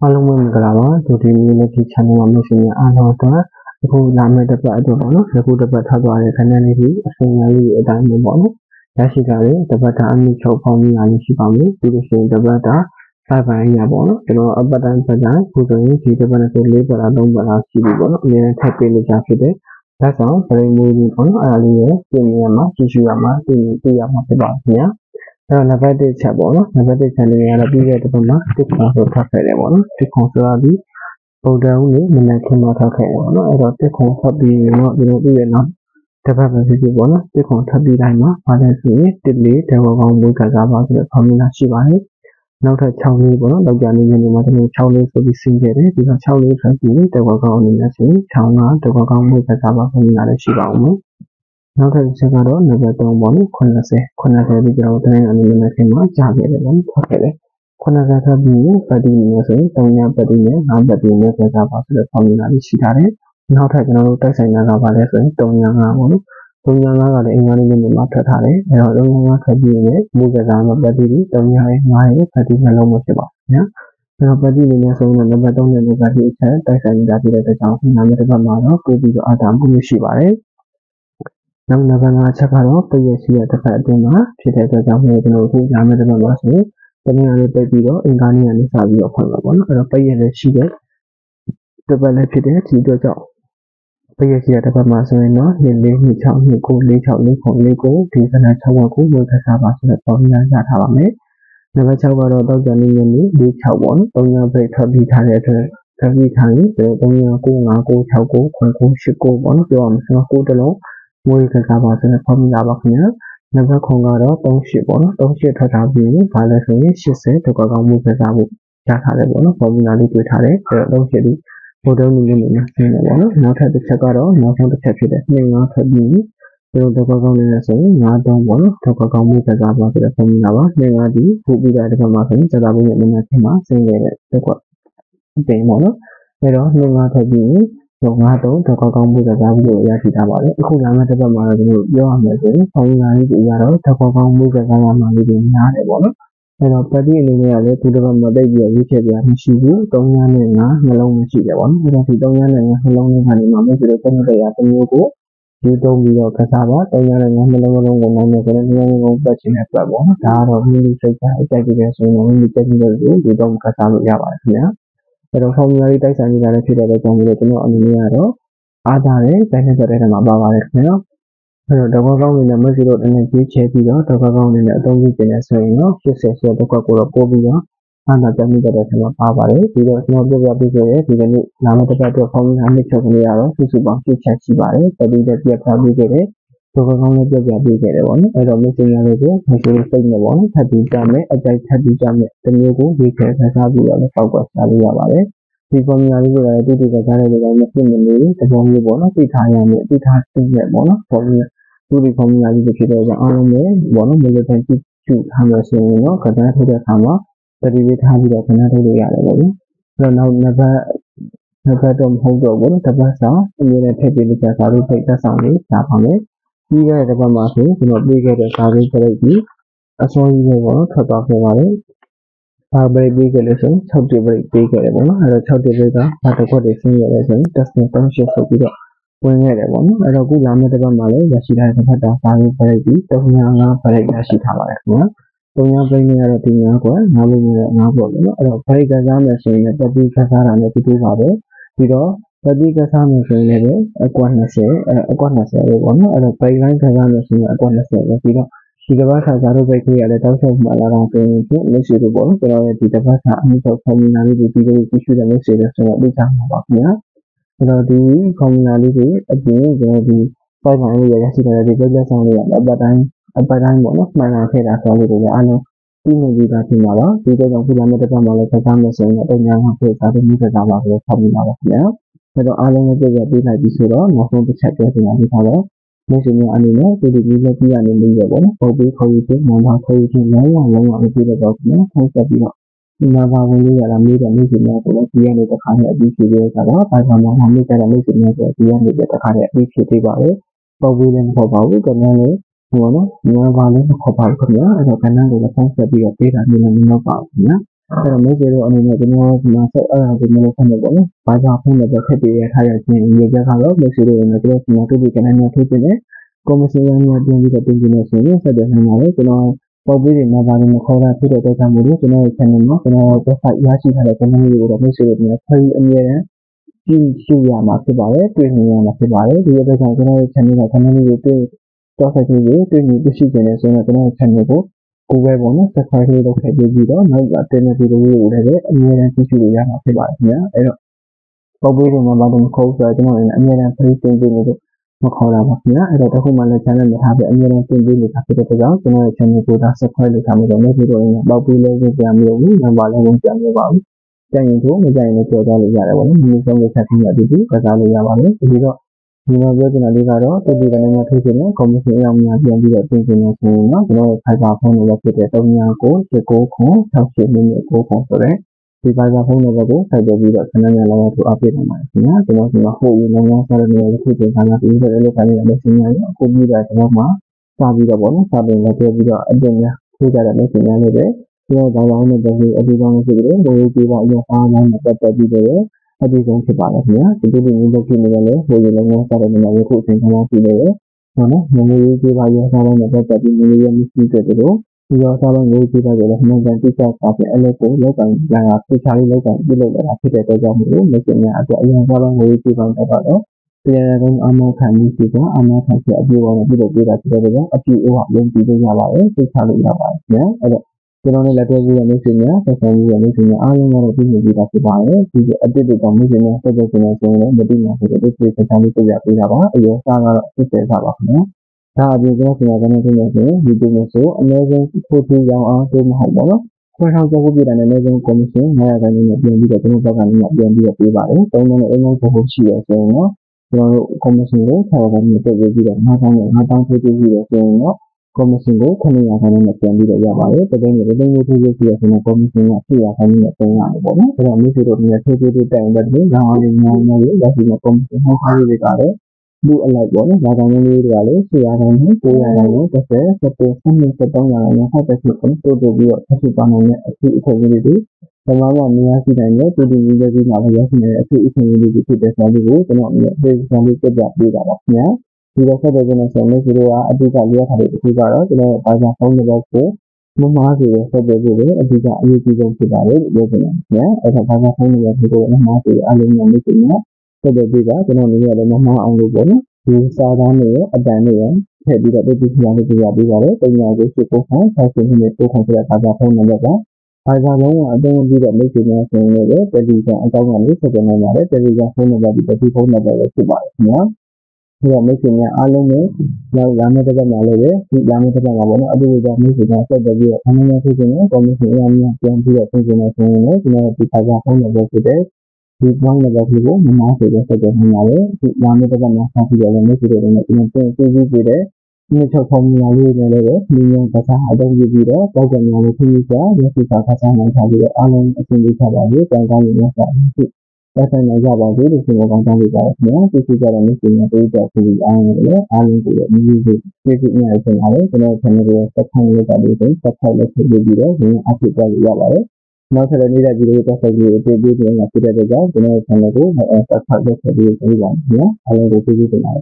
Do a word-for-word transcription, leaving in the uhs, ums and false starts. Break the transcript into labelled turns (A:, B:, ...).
A: အားလုံးပဲမင်္ဂလာပါဒီဒီနေ့လည်းဒီ channel မှာမရှိရင်အားလုံးအတွက်အခုလာမယ့်တစ်ပတ်အတွက်ပေါ့နော်အခုတစ်ပတ်ထားသွားတဲ့ခဏလေးဒီအစီအမံလေးအတိုင်းပေါ့နော်ရရှိကြတဲ့တစ်ပတ်တာအမှုချုပ်ပေါင်းများလေးရှိပါမယ်ပြီးလို့ရှိရင်တစ်ပတ်တာစိုက်ပိုင်းရပေါ့နော်ကျွန်တော်အပတ်တိုင်းပတ်တိုင်းခုဆိုရင်ဒီတစ်ပတ်နဲ့ဆို၄ပတ်လား၃ပတ်လားရှိပြီပေါ့နော်အများနဲ့ထပ်ပေးနေကြဖြစ်တဲ့ဒါကြောင့်ပြည်မျိုးကြီးပေါ့နော်အားလေးရဲ့ပြင်ရမှာကြည့်ရှုရမှာသိသိရမှာဖြစ်ပါခင်ဗျာအဲ့တော့နံပါတ်တစ်ချက်ပေါ့နော်နံပါတ်တစ်ချက်လေးကတော့ပြီးတဲ့တစ်ပတ်မှာတစ်ခွန်ဆိုထပ်ခဲ့တယ်ပေါ့နော်တစ်ခွန်ဆိုတာဒီဗုဒ္ဓဦးနေမနက်ခင်းမှာထပ်ခဲ့တယ်ပေါ့နော်အဲ့တော့တစ်ခွန်ထပ်ပြီးတော့ဒီလိုပြီးရနောက်တစ်ပတ်ပဲဖြစ်ဖြစ်ပေါ့နော်တစ်ခွန်ထပ်ပြီးတိုင်းမှာဘာလဲဆိုရင်တစ်လေးတဝကောင်မွေးကစားပါဆိုတဲ့ formula ရှိပါတယ်နောက်ထပ်၆လေးပေါ့နော်လောက်ကြနေနေမှာဒီလို၆လေးဆိုပြီးဆင်းခဲ့တယ်ဒီတော့၆လေးထပ်ပြီးတဝကောင်အနေနဲ့ဆိုရင်၆ကတဝကောင်မွေးကစားပါ formula လည်းရှိပါဦးမယ်နောက်ထပ်တစ်ချက်ကတော့နံပါတ်၃ပေါ့နော်80 80ပြီးကျွန်တော်တိုင်းအနေနဲ့ခင်မှာကြားခဲ့တယ်ပေါ့နော်ထွက်ခဲ့တယ်80ထပ်ပြီးပတ်တီနေဆိုရင်၃ညပတ်တီနဲ့၅ပတ်တီနဲ့ကစားပါဆိုတဲ့ formula လေးရှိထားတယ်နောက်ထပ်ကျွန်တော်တို့တိုက်ဆိုင်တာကဘာလဲဆိုရင်၃ည၅ပေါ့နော်၃ည၅ကလည်းအင်္ဂါနေ့နေ့မှာထွက်ထားတယ်အဲတော့၃ည၅ထပ်ပြီးရင်မူကစားမှာပတ်တီပြီး၃ညရဲ့၅ရဲ့ပတ်တီနှလုံးမဖြစ်ပါဘူးညာအဲ့တော့ပတ်တီနေနဲ့ဆိုရင်နံပါတ်၃နဲ့နံပါတ်၄အချက်တိုက်ဆိုင်နေတာဖြစ်တဲ့အတွက်ကြောင့်နာမည်တစ်ပတ်မှာတော့ပို့ပြီးတော့အာတာမှုရှိပါတယ်နောက်နံပါတ်၅အချက်ကတော့ပြည့်ရှိတဲ့တစ်ဖက်အတွင်းမှာဖြစ်တဲ့အတွက်ကြောင့်ကျွန်တော်တို့ညာမဲ့တစ်ပတ်မှာဆိုရင်တနင်္လာနေ့ပိတ်ပြီးတော့အင်္ဂါနေ့ကနေစပြီးတော့ဖွင့်မှာပေါ့နော်အဲ့တော့ပြည့်လည်းရှိတဲ့တစ်ပတ်လည်းဖြစ်တဲ့ဒီအတွက်ကြောင့်ပြည့်ရှိတဲ့တစ်ပတ်မှာဆိုရင်တော့၄၄၆၂၉၄၆၄၇၄၉ဒီကနေ့၆ဘက်ကိုဝယ်ခစားပါဆိုတဲ့ပုံစံရထားပါမယ်နံပါတ်၆ကတော့တောက်ကြနေနေ၄၆ပေါ့နော်၃ညပိတ်ထွက်ပြီးထားတဲ့အတွက်ထပ်ပြီးထားရင်၃ည၉ ၅ ၉ ၆ ၉ 9 9 8 9ပေါ့နော်ပြောရမယ်ဆိုတော့၉တလုံးမွေးကစားပါဆိုတဲ့ formula ပါခင်ဗျာနံပါတ်9ကတော့၃၈ပေါ့နော်၃၈ထွက်ထားပြီးဘာလဲဆိုရင်၈၀တကွာကောင်းမွေးကစားဖို့ရထားတယ်ပေါ့နော် formula လေးတွေ့ထားတယ်အဲ့တော့၃၈ဒီဗိုလ်တုံးနေနေမှာရှင်းတယ်ပေါ့နော်နောက်ထပ်တစ်ချက်ကတော့နောက်ဆုံးတစ်ချက်ဖြစ်တဲ့၂၅ထွက်ပြီးဒီလိုတကွာကောင်းနေလဲဆိုရင်၅၃ပေါ့နော်တကွာကောင်းမွေးကစားပါဆိုတဲ့ formula ပါ၂၅ဒီပို့ပြီးတဲ့တစ်ခါမှာဆိုရင်စတာပုံရဲ့နံပါတ်မှာရှင်းခဲ့တဲ့တစ်ခွက်အပြင်ပေါ့နော်အဲ့တော့၂၅ထွက်ပြီးတော့ငါတော့တကောက်ကောင်းမှုကစားပြီးတော့ရရှိတာပါလေအခုလာမယ့်တစ်ပတ်မှာတော့ကျွန်တော်ပြောရမယ်ဆိုရင်ဆောင်းလာလေးတွေရတော့တကောက်ကောင်းမှုကစားရမှာလေးတွေများတယ်ပေါ့နော်အဲ့တော့ပတ်တိအနေနဲ့ကလည်းဒီတစ်ပတ်မှာတိတ်ပြီးရွေးချယ်ပြမရှိဘူး၃ညနဲ့၅နှလုံးမရှိတယ်ပေါ့နော်အဲ့တော့ဒီ၃ညနဲ့၅နှလုံးနဲ့ကနေမှမရှိတော့တစ်နှစ်တရာတစ်မျိုးကိုဒီတုံးပြီးတော့ကစားပါ၃ညနဲ့၅နှလုံးလုံးကိုနိုင်မယ်ဆိုရင်နှလုံးလုံးပတ်ချင်တဲ့ပတ်ပေါ့နော်ဒါကတော့မိမိစိတ်ကအကြိုက်ကြည့်ဆိုရင်မိမိတက်ကြည့်လို့ဒီတုံးကစားလို့ရပါတယ်ခင်ဗျာအဲ့တော့ formula လေးတိုက်ဆိုင်နေတာလည်းဖြစ်တဲ့အတွက်ကြောင့်မို့လို့ကျွန်တော်အနေနဲ့ကတော့အားသာတဲ့တိုင်းနဲ့တဲ့ထဲမှာပါပါတယ်ခင်ဗျာအဲ့တော့တော့ကောင်းနေနဲ့မဆီတော့တနေ့ကြီးချဲပြီးတော့တော့ကောင်းနေနဲ့အသုံးပြုတင်နေဆိုရင်တော့၈၀ဆိုတော့ကွက်ကိုတော့ပို့ပြီးတော့အားသာပြမိတဲ့ထဲမှာပါပါတယ်ပြီးတော့ကျွန်တော်ပြောပြပေးခဲ့တဲ့ဒီကနေ့နာမတစ်ပတ်အတွက် formula နှစ်ချုပ်ကနေရတော့စုစုပေါင်းရှစ်ချက်ရှိပါတယ်တတိယပြတ်ထားပြီးခဲ့တဲ့တော့ကောင်းလေးပြပြပေးခဲ့တယ်ပေါ့နော်အဲ့တော့မဆီရလေးကိုမဆီလို့စိတ်နဲ့ပေါ့နော်ထပ်ပြီးကြမယ်အကြိုက်ထပ်ပြီးကြမယ်တမျိုးကိုဝေချဲခစားပြီးတော့လည်းပောက်ကွက်စားလို့ရပါတယ်ဒီ formula လေးကိုလည်းတိတိကျကျတဲ့လိုမျိုးဖြစ်နေလို့တပုံမျိုးပေါ့နော်သိထားရမယ်သိထားသိရပေါ့နော် formula ဒီ formula လေးဖြစ်တဲ့ကြောင့်အားလုံးပဲပေါ့နော်မလို့တဲ့ကြည့်ကြည့်ထားလို့ဆိုရင်တော့ခဏထုတ်တဲ့အခါမှာတတိယထားပြီးတော့ခဏထုတ်လို့ရတယ်ပေါ့ဗျအဲ့တော့နောက်နံပါတ်နံပါတ်တော့မဟုတ်တော့ဘူးတပတ်စာအမြဲတမ်းထည့်ပေးလို့ကြာစာလို့ဖိတ်သက်ဆောင်လေးရှားပါမယ်ပြီးခဲ့တဲ့တစ်ပတ်မှာဆိုကျွန်တော်ပြေးခဲ့တဲ့စာလေးပြလိုက်ပြီးအစောကြီးပဲပေါ့နော်ထွက်သွားခဲ့ပါတယ်ဘာဘရိတ်ပေးခဲ့လဲဆိုရင်၆တိဘရိတ်ပေးခဲ့တယ်ပေါ့နော်အဲ့တော့၆တိဘရိတ်ကဘာတစ်ခွက်တွေဆင်းရတယ်ဆိုရင် testing function ဆိုပြီးတော့ဝင်ခဲ့တယ်ပေါ့နော်အဲ့တော့ခုလာမယ့်တစ်ပတ်မှာလည်းရရှိထားတဲ့တစ်ဖက်တာစာရေးဘရိတ်ပြီး၃၅ဘရိတ်ရရှိထားပါတယ်ခင်ဗျာ၃၅ဘရိတ်နဲ့ကတော့ဒီ၅ခွက်၅ဘရိတ်နဲ့၅ပေါ့နော်အဲ့တော့ဘရိတ်ကစားမယ်ဆိုရင်ပတ်တိကစားတာနဲ့တူတူပါပဲပြီးတော့ပတ်တိကစားမယ်ဆိုရင်လည်းအကွက်၂၀အဲအကွက်၂၀ပဲပေါ့နော်အဲ့တော့ဘရိတ်လိုင်းကစားမယ်ဆိုရင်အကွက်၂၀ပဲပြီးတော့ဒီတစ်ပတ်စာကြားတို့ပဲကြည့်ရတဲ့တောက်ချုပ်မှလာတာဆိုရင်လက်ရှိတို့ပေါ့နော်ကျွန်တော်ရဲ့ဒီတစ်ပတ်စာအမှုချုပ် formula လေးတွေပြီးပြီးကြည့်ရှုတဲ့ message တွေဆိုတော့သိချမှာပါခင်ဗျာအဲ့တော့ဒီ formula လေးတွေအပြင်ကျွန်တော်ဒီ file မှာလေးရရှိတဲ့ဒီ page ဆောင်လေးကအပတ်တိုင်းအပတ်တိုင်းပေါ့နော်မှန်လာခဲ့တာဆိုလို့တွေအားလုံးပြီးနေပြီသားဖြစ်မှာပါဒီကြောင့်ခုလာမယ့်တစ်ပတ်မှာလည်းဆက်စားမယ်ဆိုရင်တော့အများကြီးဖြစ်စားတဲ့မျိုးစကားပါဆိုတော့ formula ပါခင်ဗျာအဲ့တော့အားလုံးလည်းပြည့်ပြည့်ပေးလိုက်ပြီဆိုတော့နောက်ဆုံးတစ်ချက်ပြောချင်တာဒီခါတော့မရှိများအနေနဲ့ဒီဒီလေးပြရနေလို့ရပေါ့နော်ပုံပေးခေါ်ယူခြင်းမှန်ပါခေါ်ယူခြင်းလုံးဝလုံးဝမပြည့်တော့ဘူးနော်ဆက်ဆက်ပြီးတော့ဒီမှာပါဝင်လို့ရတာမေးတယ်မရှိများဆိုတော့ဒီကနေတစ်ခါနဲ့အပြီးဖြည့်ပေးရတာတော့ဘာမှမဟုတ်မေးကြတယ်မရှိများဆိုတော့ဒီကနေတစ်ခါနဲ့အပြီးဖြည့်ပေးပါလေပုံပေးလည်းမဟုတ်ပါဘူးကနန်းလေးဟိုနော်ညီမပါလည်းမခေါ်ပါဘူးခင်ဗျာအဲ့တော့ကနန်းလေးလည်းဆက်ဆက်ပြီးတော့ပေးတာမျိုးလည်းမဟုတ်ပါဘူးခင်ဗျာအဲ့တော့မိတ်ဆွေတို့အနေနဲ့ကျွန်တော်ဒီမှာဆက်အဲ့ဒါကိုမလုပ်ဖို့ပေါ့နော်။ဘာကြောင့်ဖုန်းနံပါတ်ထည့်ပေးရထားရခြင်းရေကြကတော့မိတ်ဆွေတို့အနေနဲ့ကျွန်တော်ဒီမှာတွေ့ပြီးကနေနဲ့ထုတ်ပေးတယ်။ကော်မရှင်ရများပြင်ပြီးတော့ပြင်နေဆိုရင်ဆက်သွယ်နိုင်ပါတယ်ကျွန်တော်ပေါက်ပေးတဲ့နံပါတ်တွေမခေါ်တာဖြစ်တဲ့အတွက်ကြောင့်မို့လို့ကျွန်တော်ရဲ့ channel မှာကျွန်တော် website ရရှိထားတဲ့ channel လေးကိုတော့မိတ်ဆွေတို့အနေနဲ့ဖရီအမြဲတမ်းကြည့်ရှုရမှာဖြစ်ပါတယ်တွေ့မြင်ရမှာဖြစ်ပါတယ်ဒီအတွက်ကြောင့်ကျွန်တော်ရဲ့ channel က channel လေးကိုတွေ့တော့ဆက်ပြီးတွေ့မြင်သိရှိကြတယ်ဆိုတော့ကျွန်တော်ရဲ့ channel ကိုကိုယ်ပဲပေါ့နော် subscribe လေးလုပ်ခဲ့ပြီးတော့နောက်ကတင်တဲ့ဗီဒီယိုလေးကိုလည်းအမြဲတမ်းကြည့်ရှုလို့ရမှာဖြစ်ပါတယ်ခင်ဗျာအဲ့တော့ပေါက်ပေးတဲ့နံပါတ်ကိုခေါ်ဆိုတော့ကျွန်တော်လည်းအမြဲတမ်း free တင်ပေးလို့မခေါ်တာပါခင်ဗျာအဲ့တော့တခုမှလည်း channel မထားပဲအမြဲတမ်းတင်ပေးနေတာဖြစ်တဲ့အတွက်ကြောင့်ကျွန်တော်ရဲ့ channel ကိုဒါ subscribe လုပ်ထားမှာတော့လည်းဒီလိုမျိုးပေါက်ပေးလို့ပြန်မလို့နံပါတ်လည်းဝင်ပြန်လို့ပါဘူးကြရင်တို့မကြရင်လည်းကြော်သွားလို့ရတယ်ပေါ့နော်ဒီလိုဆုံးဖြတ်ချက်ပြီးအတူတူကစားလို့ရပါတယ်ဒီတော့ဒီမှာပြောချင်တာလေးကတော့တူတူကနေမှထုတ်ခြင်းနဲ့ commission အအောင်များပြန်ပြီးတော့ပြင်ဆင်နေဆိုရင်တော့ကျွန်တော်ရဲ့ Fiverr ဖုန်းနံပါတ်ဖြစ်တဲ့ ၃၉၉ ၁၉ ၇ ၆၈ မိနစ်၉ ၇ဆိုတဲ့ဒီ Fiverr ဖုန်းနံပါတ်ကိုစိုက်ပြပြီးတော့ခဏနဲ့လောက်တော့အပ်ပေးနိုင်ပါတယ်ခင်ဗျာကျွန်တော်ဒီမှာဟိုရလုံးဝစားတဲ့နေရာတစ်ခုတင်ထားတာပြီးတော့လည်းခိုင်းနေတာလည်းရှင်းရတယ်အခုပြီးတာကျွန်တော်မှစပြီးတော့ပေါ့နော်စပြီးလည်းပြောပြီးတော့အပြင်များထိုးကြတဲ့ message များလေးပဲကျွန်တော်ဘာသာနဲ့တကယ်အပြီးကောင်းလို့ဖြစ်တယ်ဘိုးကြီးကအရင်အားလုံးနဲ့ပတ်သက်ပြီးတော့အပြီးဆုံးဖြစ်ပါလေခင်ဗျာဒီလိုမျိုးလုပ်ဖြစ်နေတယ်လေဟိုရလုံးဝစားတဲ့နေရာကိုအချိန်ခဏကြည့်နေတယ်ဟုတ်နော်ငွေကြီးပါရောစားလုံးနဲ့ပတ်သက်ပြီးငွေရမရှိတဲ့တို့ဒီရောစားလုံးငွေကြီးပါတယ်လည်းမှန်ကန်တိကျပါပဲအဲ့လိုကိုလောက်ကန်လာတာဖိချာလေးလောက်ကန်ပြုလုပ်လာတာဖြစ်တဲ့အတွက်ကြောင့်မို့လို့မရှင်များအတွက်အရင်စားလုံးငွေကြီးပေါင်းတော့တော့တရားရုံးအမှန်ခံမှုရှိကအမှန်ခံချက်အပြည့်အဝနဲ့ပြုလုပ်ပေးတာဖြစ်တဲ့အတွက်အပြည့်အဝလုံးပြီးလို့ရပါတယ်ဖိချာလို့ရပါတယ်ခင်ဗျာအဲ့တော့ကျွန်တော်လည်းလက်တွဲပြီးရလို့ရှိရင်ဆက်ဆံပြီးရလို့ရှိရင်အားလုံးကတော့ပြည့်စုံပြီးသားဖြစ်ပါတယ်ဒီအတစ်တွေတော့မျိုးစင်နဲ့ဆက်သွယ်နေဆိုရင်လည်းမတိမှဆိုတဲ့ဒီစိတ်ဆက်ဆံလေးပြရပေးတာပါအရောစားကတော့အစ်စဲစားပါခင်ဗျာဒါအပြင်ကျွန်တော်ကျွန်တော်ကနေဆိုရင်ဒီလိုမျိုးဆိုအနည်းဆုံးဖို့ထူရောင်းအောင်တိုးမဟုတ်ပါတော့ခွဲထောင်ကျော်ဖို့ပြတာနဲ့အနည်းဆုံး commission ငါးရာခိုင်နှုန်းနဲ့ပြင်ပြီးတော့ကျွန်တော်ဘက်ကနေပြန်ပြီးတော့ပေးပါတယ်သုံးလုံးနဲ့အင်္ဂလိပ်ဖို့ရှိရဆိုရင်တော့ကျွန်တော်တို့ commission ကို၆ရာခိုင်နှုန်းတက်ပြီးတော့၅တောင်းနဲ့၅တောင်းထိုးပြီးတော့ဆိုရင်တော့commission ကိုခုနှစ်ရာခိုင်နှုန်းနဲ့ပြန်ပြီးတော့ရပါတယ်တကယ်လို့ဒီလိုမျိုးထိုးပြီးရဆိုရင် commission က၈ရာခိုင်နှုန်းနဲ့ပြန်ရတယ်ပေါ့နော်ဒါကြောင့်မျိုးတို့မျိုးထိုးပြီးတိုင်တဲ့လူရောင်းအောင်ညောင်းနေရရှိတဲ့ commission ဟောင်းလေးတွေကလည်းလူအလိုက်ပေါ့နော်ဒါကြောင့်မျိုးတွေကလည်း၈ရာခိုင်နှုန်း၉ရာခိုင်နှုန်း၁၀ ၁၀ ၁၂ ၁၃ရာခိုင်နှုန်းဟောက်တဲ့ဖြစ်ကိုတိုးတိုးပြီးတော့ဆက်စုပါနိုင်တဲ့အဖြစ်အဖြစ်လေးတွေဒီမှာမှမြင်ရရှိနိုင်တဲ့တူတူကြီးလေးမှာလည်းရရှိနေတဲ့အဖြစ်အဖြစ်လေးတွေဖြစ်တဲ့ဆိုလို့ကိုကျွန်တော်အမြဲပေးစံလေးပြပြပေးတာပါခင်ဗျာဒီတော့ဆက်တဲ့ကျွန်တော်ဆိုလို့ဒီလိုကအဓိကလျက်ထားတဲ့အခုကတော့ကျွန်တော်ဘာသာဖုန်းနံပါတ်ကိုမမှားစေရဆက်တဲ့ကိုလည်းအဓိကအရေးကြီးဆုံးဖြစ်ပါတယ်လို့ပြောချင်ပါတယ်။အဲ့ဒါဘာသာဖုန်းနံပါတ်ကိုမမှားစေအလုံးစုံလို့ရှိရင်ဆက်တဲ့ပြီးတော့ကျွန်တော်လည်းလည်းမမှားအောင်လို့ပေါ့နော်။ဒီစာသားနဲ့အတန်နဲ့ထည့်ပြီးတော့ဒီပြညာလေးပြရပေးပါတယ်။ပညာကိုရှိဖို့ဆောင်ဆောက်ရှင်နဲ့ပို့ဆောင်ပြတဲ့ဘာသာဖုန်းနံပါတ်ကဘာသာလုံးကအသုံးပြီးတော့မိတ်ဆွေများဆိုရင်လည်းတယ်လီဂရမ်အကောင့်ကနေဆက်သွယ်နိုင်ပါတယ်တယ်လီဂရမ်ဖုန်းနံပါတ်ဒီဖုန်းနံပါတ်ပဲဖြစ်ပါတယ်ခင်ဗျာဒီတော့မိတ်ဆွေများအားလုံးနဲ့ရောက်လာမယ့်တစ်ပတ်မှာလည်းပဲဒီလာမယ့်တစ်ပတ်မှာပေါ့နော်အတူတူကြောင့်မိတ်ဆွေများဆက်သွယ်ပြီးတော့အမှန်တရားဖြစ်ခြင်းနဲ့ commission အများကြီးပြန်ပြီးတော့ပြင်ဆင်နေဆိုရင်လည်းကျွန်တော်ဒီခါကျဖုန်းနံပါတ်ဖြစ်တဲ့ဒီပေါင်းနံပါတ်ကိုမမှားစေတဲ့ဆက်သွယ်နိုင်ပါတယ်ဒီလာမယ့်တစ်ပတ်မှာဆက်ပြီးတော့မိတ်ဆွေတို့နဲ့ကျွန်တော်ပြင်ပြပြီးပြတဲ့ဒီချက်ဖော်မူလာလေးတွေလည်းပဲဒီမျိုးကစားအသုံးပြုပြီးတော့တောက်ကများလေးခင်းကြရရှိတာကစားနိုင်ထားပြီးတော့အားလုံးအဆင်ပြေချပါစေတန်ကောင်းရရစားဖြစ်ဆက်ဆံနိုင်ကြပါစေလို့ကျွန်တော်ကောင်းတောင်းပေးပါရစေ။ဒီစီကြတဲ့မျိုးတွေပေးကြပြီးအားလုံးလည်းအားလုံးကိုလည်းမျိုးတွေပြည့်စုံနေရပါမယ်ကျွန်တော် channel ကို subscribe လုပ်ပါလို့ဆို subscribe လုပ်ပြီးပြီးတော့ဒီအဖြစ်သွားရပါတယ်။နောက်ထပ်နေတဲ့ဗီဒီယိုတစ်ဆက်ပြီးအပြည့်အစုံမှာဖြစ်တဲ့ကြောင့်ကျွန်တော် channel ကို subscribe လုပ်ပြီးပြီးပါမယ်။အားလုံးကိုကျေးဇူးတင်ပါတယ်